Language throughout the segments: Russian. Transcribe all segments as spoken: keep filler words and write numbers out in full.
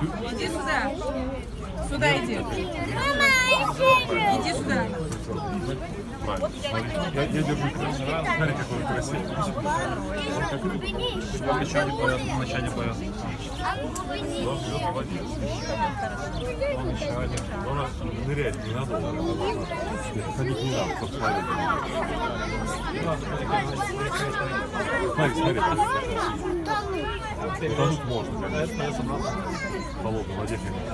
Иди сюда. Сюда иди. Иди сюда. Я, я держу красиво. Смотри, какой красивый. Вначале повязан, вначале повязан. Вначале. Он нырять не надо. Ходить не надо, посмотри. Смотри, смотри. Утонуть можно, конечно. В холодной воде, конечно.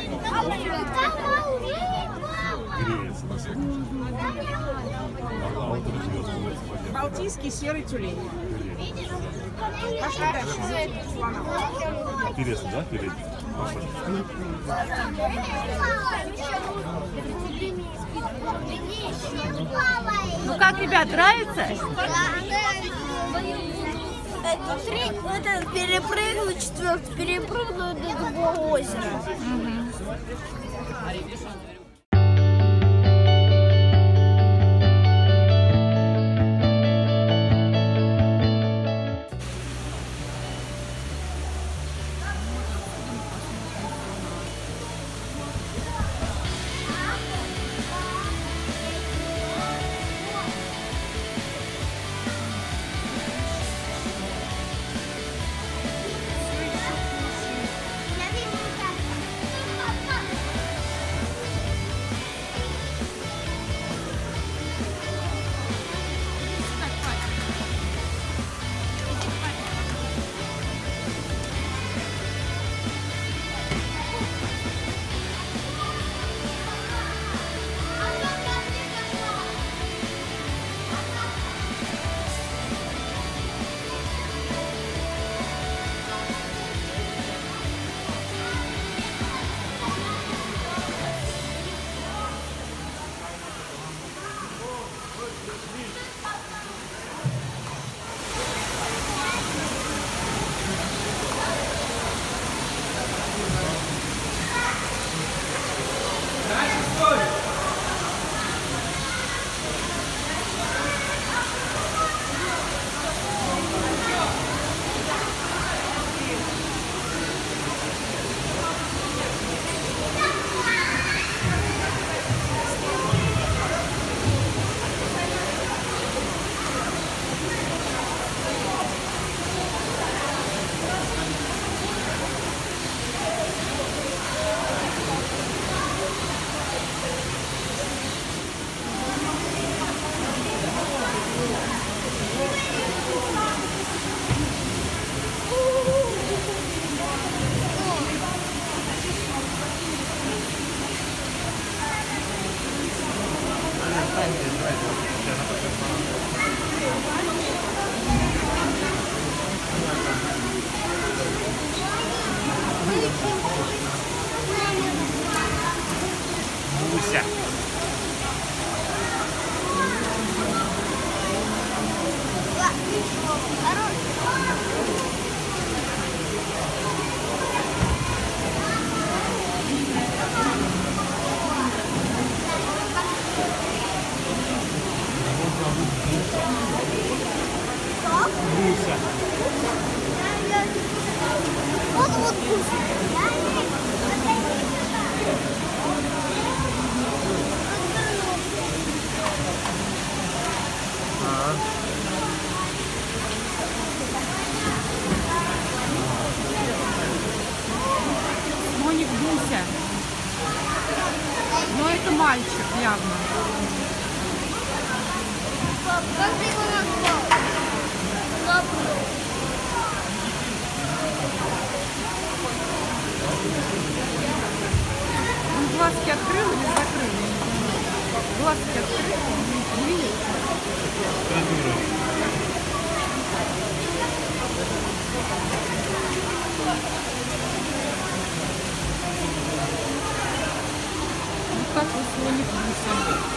Греется на солнце. А вот это звезды. Балтийский серый тюлень. Пошли дальше. Интересно, да, перед? Ну как, ребят, нравится? Это три, это перепрыгнуть четвертый, перепрыгнуть до другого озера. Муся. Муся. Вот вот вкусно. Моник Буся. Но это мальчик явно. Пап, как ты его назвал? Забыл. Он глазки открыл или закрыл? Глазки открыл. Не видишь? Ну как вы слоник Буся?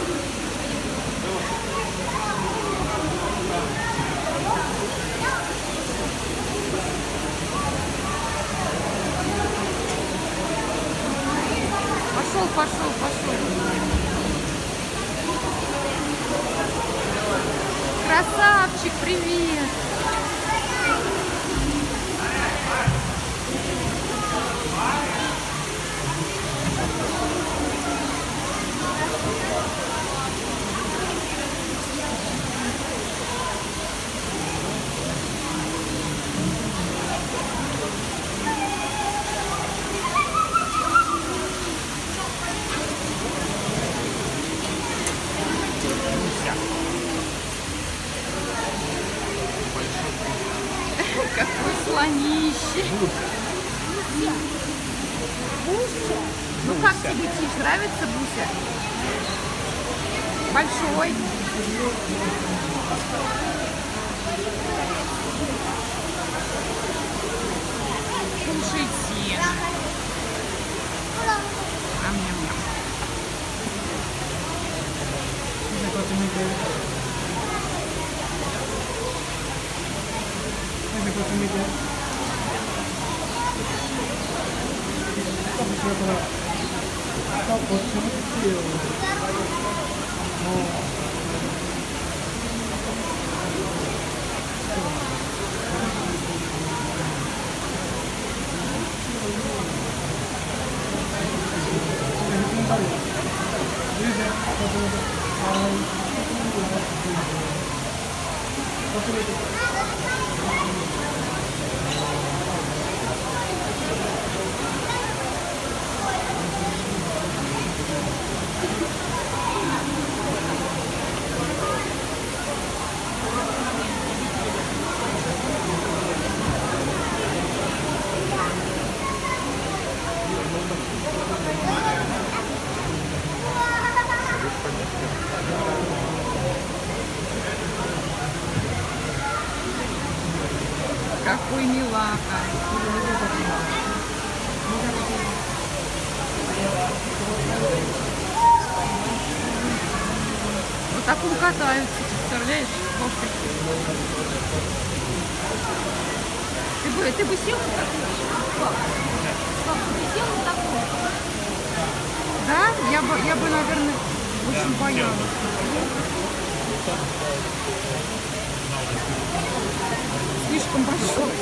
Пошел, пошел, пошел. Красавчик, привет. Папа, Ну как тебе, Тиш, нравится Буся? Большой. Кушай сено. Ам-ням-ням. Какой милаха. Вот так он катается, представляешь? Ты бы, ты бы сел на такой? Пап, ты бы сел на такой? Да? Я бы, я бы, наверное, очень боялась. Слишком большой.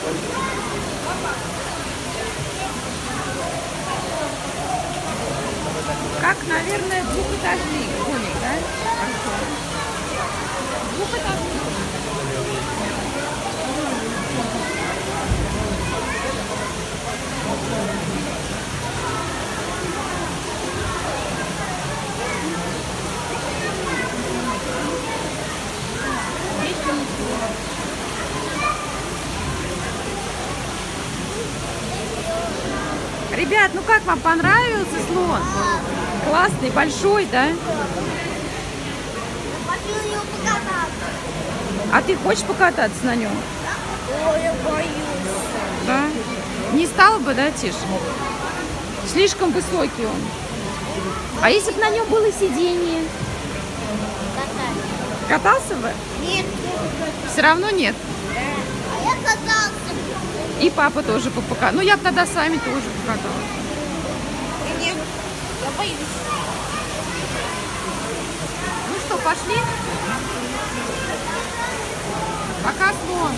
Как, наверное, двухэтажный домик, да? Двухэтажный. Ребят, ну как вам понравился слон? Классный, большой, да? А ты хочешь покататься на нем? Ой, я боюсь. Да? Не стал бы, да, Тиш? Слишком высокий он. А если бы на нем было сиденье? Катался бы? Нет. Все равно нет. А я катался. И папа тоже покатался. Ну, я бы тогда с вами тоже покаталась. Нет. Я боюсь. Ну что, пошли? Пока, слон.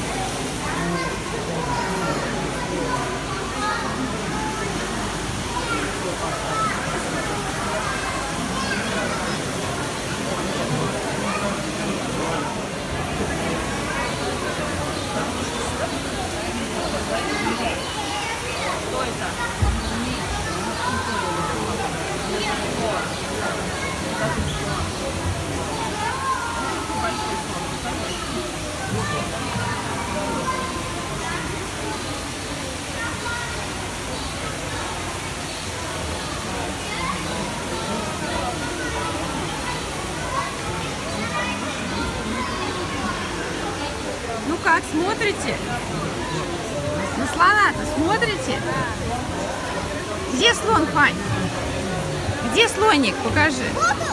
Ну как, смотрите? На слона-то смотрите? Где слон, Фань? Где слоник? Покажи.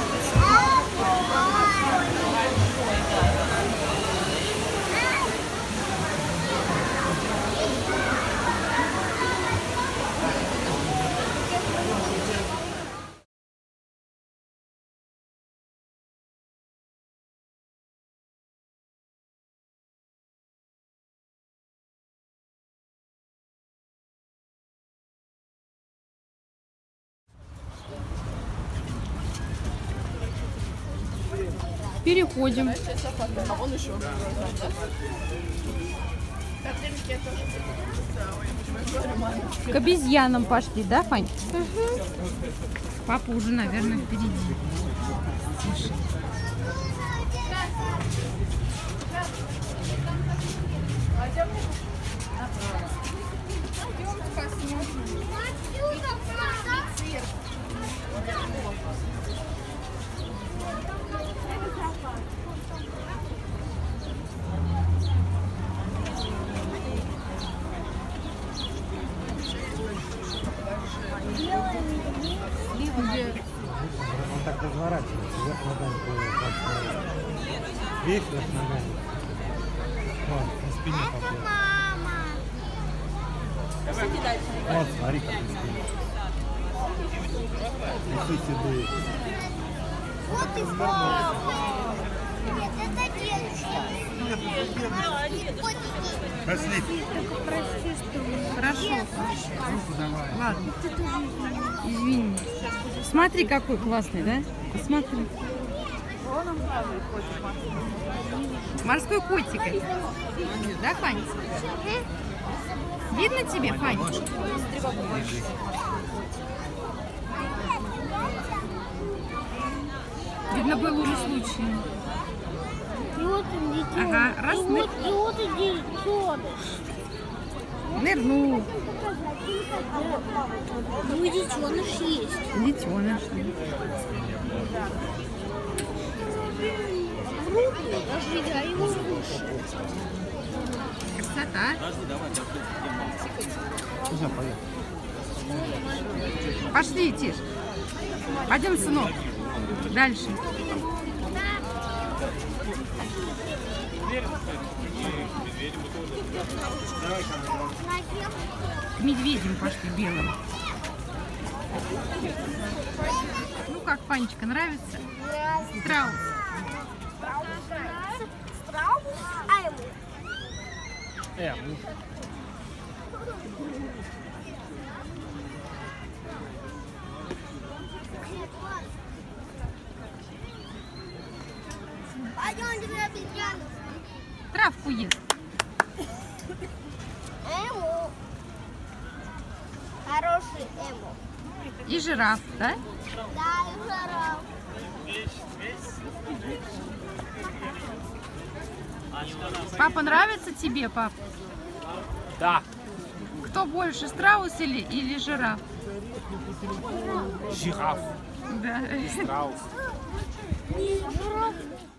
Переходим. К обезьянам пошли, да, Фань? Угу. Папа уже, наверное, впереди. Тише. Пойдем посмотрим. Он так разворачивается, вверх ногами. Видишь, вверх ногами. Вон, на спине поплыл. Вот, смотри, как на спине. Усы седые. Вот и папа. Нет, это девочка. Пошли. Хорошо. Ладно. Извини. Смотри, какой классный, да? Посмотри. Морской котик это. Да, Фань? Видно тебе, Фань? Видно, был уже случай. И вот он детеныш. Ага, раз и, мы- вот, и вот и детеныш. Нырнул. Ну и детеныш есть. Детеныш. В руку даже я его в уши. Красота. Все, поехали. Пошли, Тиш. Пойдем, сынок. Дальше. К медведям пошли белым. Ну как, Фанечка, нравится? Страус. Страус? А ему? Э, Пойдемте на обезьяну. Травку ест. Эму. Хороший Эму. И жираф, да? Да, и жираф. Папа, нравится тебе, пап? да. Кто больше, страус или, или жираф? Жираф. Да. Страус. Жираф.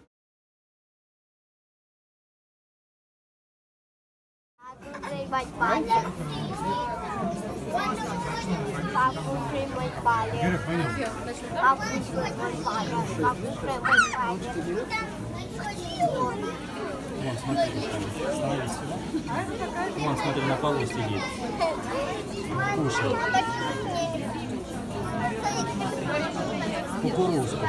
Прыгать палец. Папу прыгать палец. Папу прыгать палец. Папу прыгать палец. Вон, смотри, становись сюда. Вон, смотри, на полу сидит. Кушает. Кукурузку.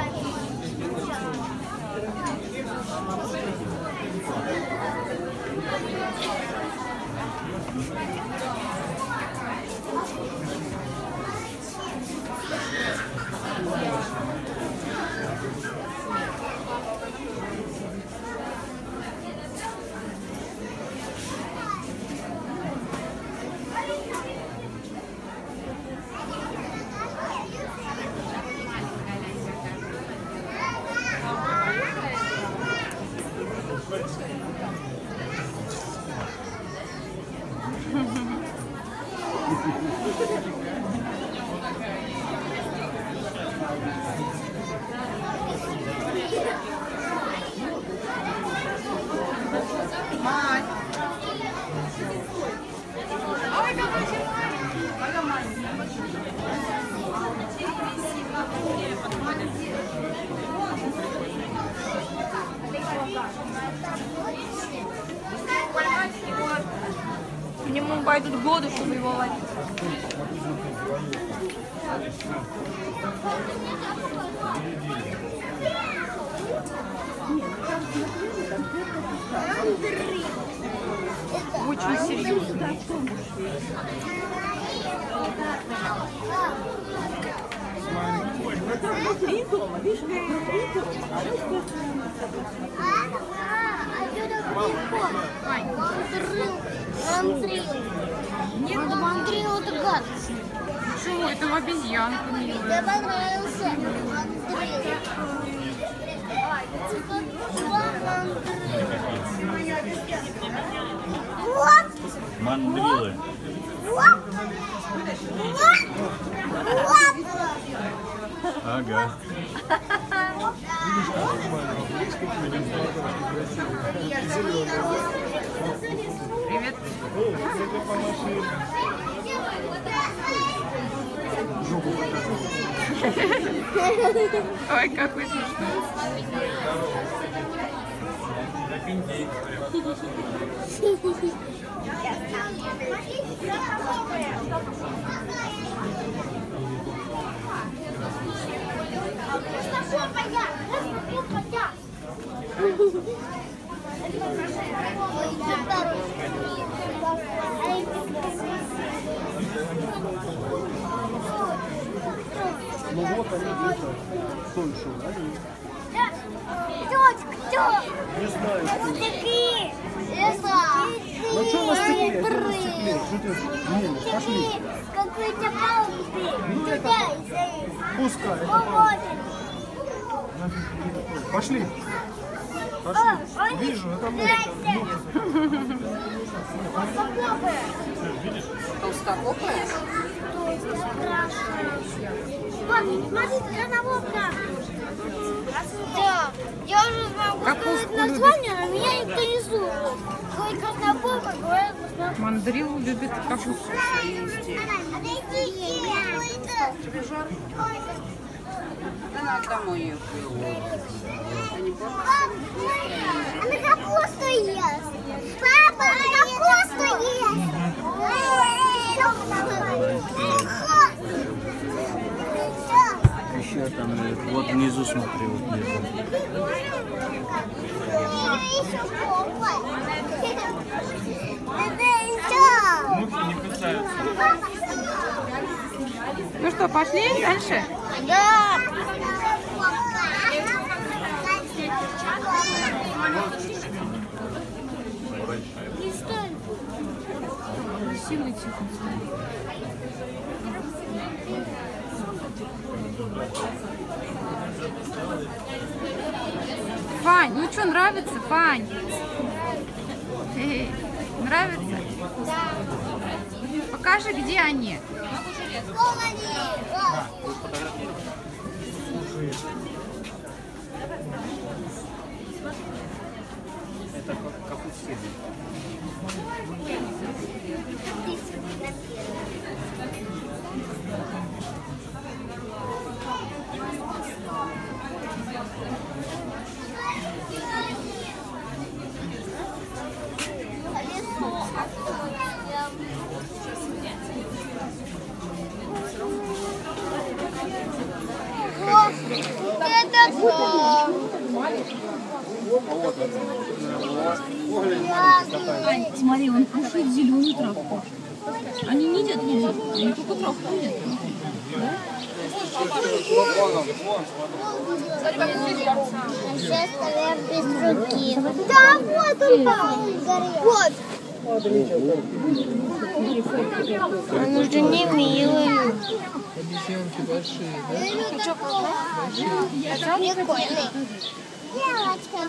К нему пойдут годы, чтобы его ловить. Очень серьезно. Андрей. Нет, Андрей, это гадость. Чего? Это обезьянка, Мне милая. понравился Андрей. Вот, Мандрилы. вот, вот, вот. Ага. Привет. Жопу покажи. Ой, какой смешной. Ну вот они где-то тоньше, да? Тетка, кто? Не знаю. Вот такие. Это. Ну что на стекле? Что на стекле? Что ты? Не, пошли. Какой-то палки. Туда и Пускай, это вот. Пошли. О, Пошли. он Вижу, это мы. Толстокопая? Вот, смотрите, гранавопка. Да, я уже могу сказать название, но меня никто не слушает. Говорит краснопопа, говорят краснопопа. Мандрил любит капусту. Она домой ее. Она капусту ест. Папа, она капусту ест. Еще там, вот внизу смотри, вот внизу. Мухи не кусаются. Ну что, пошли дальше? Да. Сильный тихо. Фань, ну что, нравится, Фань? Эй, нравится? Да. Покажи, где они. Это капустин. Это Ань, смотри, он кушает зеленую травку. Они не едят лужи, они только травку едят. Сейчас ставим без руки. Да, вот он там. Вот. Он уже не милый. Обезьянки большие, да? Прикольный. Девочка,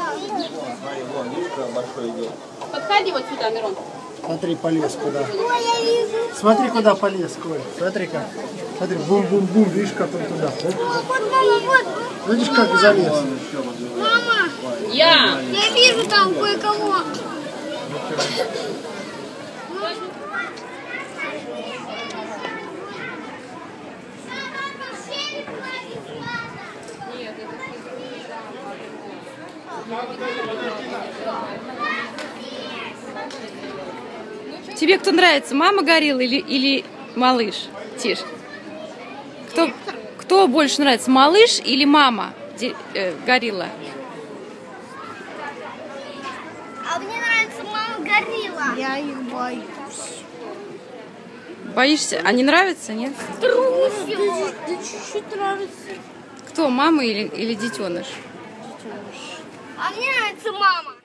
Подходи вот сюда, Мирон. Смотри, полез куда. ой, я вижу. Смотри, куда полез, Коль. Смотри как. Смотри, бум-бум-бум, видишь, как он туда. Оп. Вот, мама, вот. Видишь, как залез. Мама, Я. я вижу там кое-кого. Тебе кто нравится, мама горилла или, или малыш? Тиш. Кто, кто больше нравится, малыш или мама Ди, э, горилла? А мне нравится мама горилла. Я их боюсь. Боишься? А не нравится, нет? Трусила. Да чуть-чуть нравится. Кто, мама или, или детеныш? А мне нравится мама.